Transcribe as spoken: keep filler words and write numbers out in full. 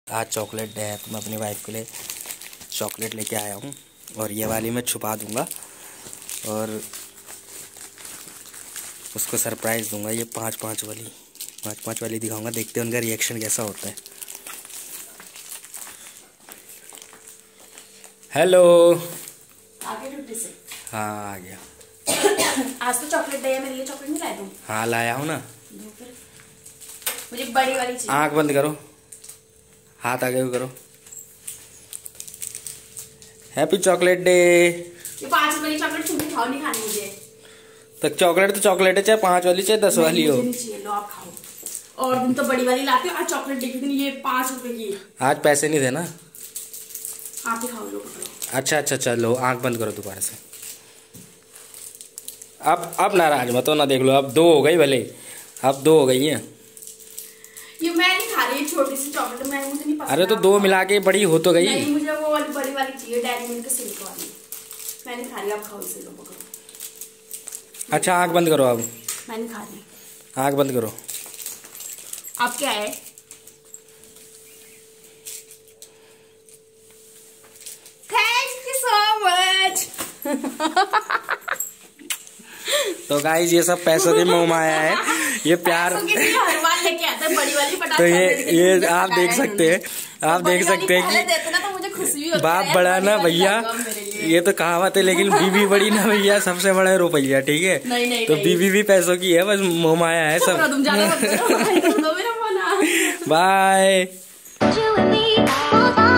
आज chocolate day है तो मैं अपनी वाइफ के लिए चॉकलेट लेके आया हूँ और ये वाली मैं छुपा दूँगा और उसको सरप्राइज़ दूँगा। ये पाँच पाँच वाली पाँच पाँच वाली दिखाऊँगा, देखते हैं उनका रिएक्शन कैसा होता है। हेलो, आगे ड्यूटी से? हाँ आ गया। आज तो चॉकलेट डे है, मेरे लिए चॉकलेट नहीं लाया तुम? हाँ लाया हूँ ना। मुझे बड़ी वाली चाहिए। आँख बंद करो, हाथ आगे करो। Happy chocolate day. ये पाँच रुपए की चॉकलेट तुम भी खाओ, नहीं खानी मुझे। तो चॉकलेट तो चॉकलेट है, चाहे पाँच वाली चाहे दस वाली हो। मुझे नहीं चाहिए, लो आप खाओ। और तुम तो बड़ी वाली लाते हो, आज चॉकलेट डे के दिन ये पाँच रुपए की। आज पैसे नहीं थे ना। आप ही खाओ, लो पकड़ो। अच्छा अच्छा चलो, आँख बंद करो दोबारा से। अब अब नाराज मत हो ना, देख लो अब दो हो गई, भले अब दो हो गई हैं। ये मैं नहीं खा रही, छोटी सी चॉकलेट मैं मुझे नहीं पसंद। अरे तो दो मिला के बड़ी हो तो गई। नहीं, मुझे वो वाली बड़ी वाली चाहिए, डेयरी मिल्क सिल्क वाली। मैं नहीं खा रही, आप खाओ इसे, लो पकड़ो। अच्छा आँख बंद करो अब। मैं नहीं खा रही। आँख बंद करो। अब क्या है? Thank you so much. तो गाइस ये सब पैसों की मोह माया है, ये प्यार। हर बार लेके आता है बड़ी वाली पटाखे। तो ये ये आप देख सकते हैं, आप देख सकते हैं कि बाप बड़ा ना भैया, ये तो कहावत है, लेकिन बीवी बड़ी ना भैया, सबसे बड़ा है रुपया। ठीक है, नहीं, नहीं, तो नहीं। बीवी भी पैसों की है, बस मोह माया है सब। बाय।